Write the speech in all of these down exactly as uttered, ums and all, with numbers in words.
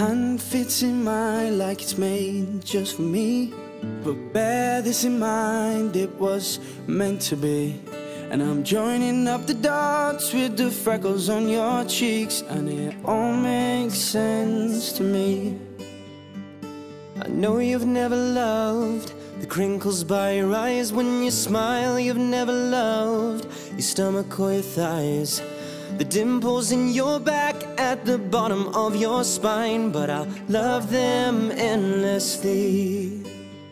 hand fits in mine like it's made just for me. But bear this in mind, it was meant to be. And I'm joining up the dots with the freckles on your cheeks, and it all makes sense to me. I know you've never loved the crinkles by your eyes when you smile. You've never loved your stomach or your thighs, the dimples in your back at the bottom of your spine. But I'll love them endlessly.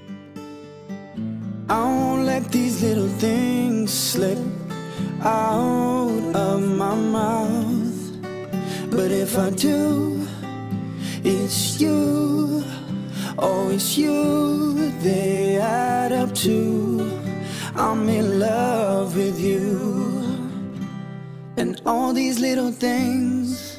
I won't let these little things slip out of my mouth. But if I do, it's you, oh it's you, they add up to I'm in love with you. And all these little things.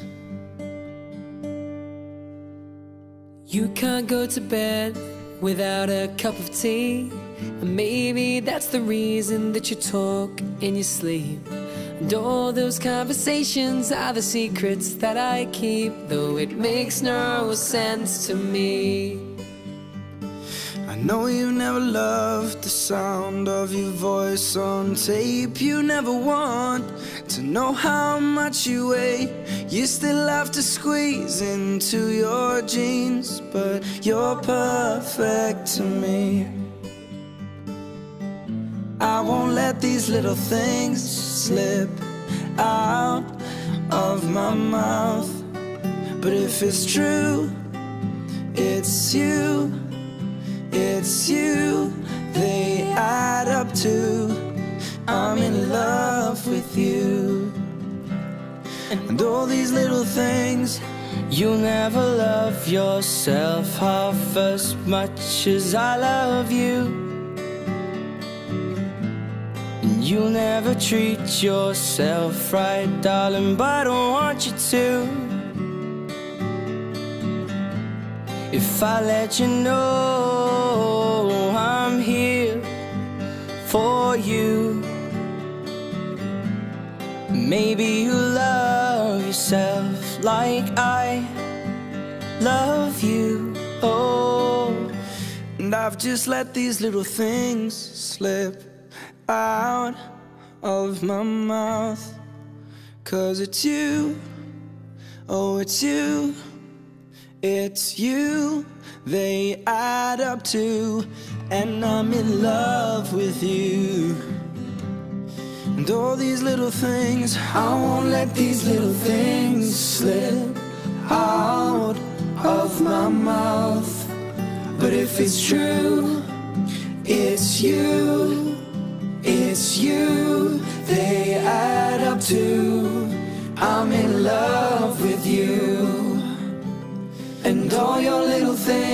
You can't go to bed without a cup of tea, and maybe that's the reason that you talk in your sleep. And all those conversations are the secrets that I keep, though it makes no sense to me. I know you never loved the sound of your voice on tape. You never want to know how much you weigh. You still have to squeeze into your jeans, but you're perfect to me. I won't let these little things slip out of my mouth. But if it's true, it's you, it's you, they add up to I'm in love with you. And all these little things. You'll never love yourself half as much as I love you. And you'll never treat yourself right, darling, but I don't want you to. If I let you know I'm here for you, maybe you'll love yourself like I love you. Oh, and I've just let these little things slip out of my mouth. 'Cause it's you, oh it's you, it's you, they add up to, and I'm in love with you. And all these little things, I won't let these little things slip out of my mouth. But if it's true, it's you, it's you, they add up to I'm in love with you. And all your little things.